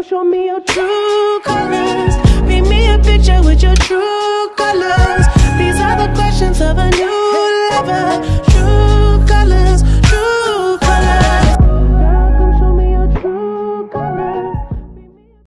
Come show me your true colors. Paint me a picture with your true colors. These are the questions of a new lover.